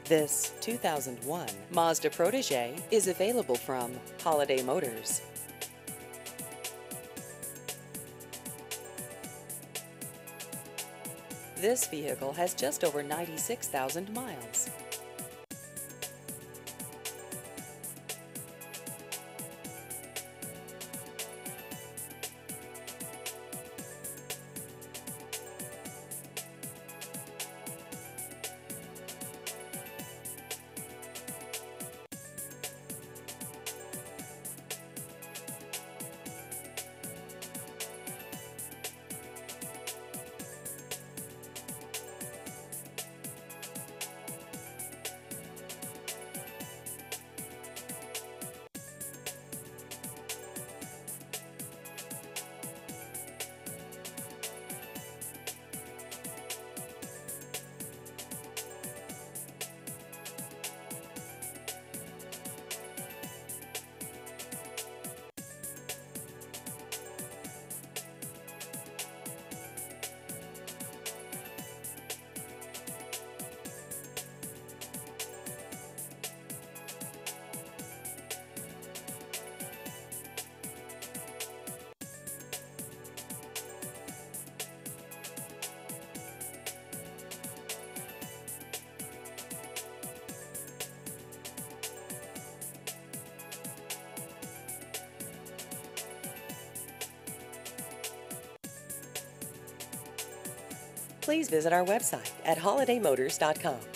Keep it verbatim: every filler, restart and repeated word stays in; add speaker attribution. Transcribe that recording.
Speaker 1: This two thousand one Mazda Protege is available from Holiday Motors. This vehicle has just over ninety-six thousand miles. Please visit our website at holiday motors dot com.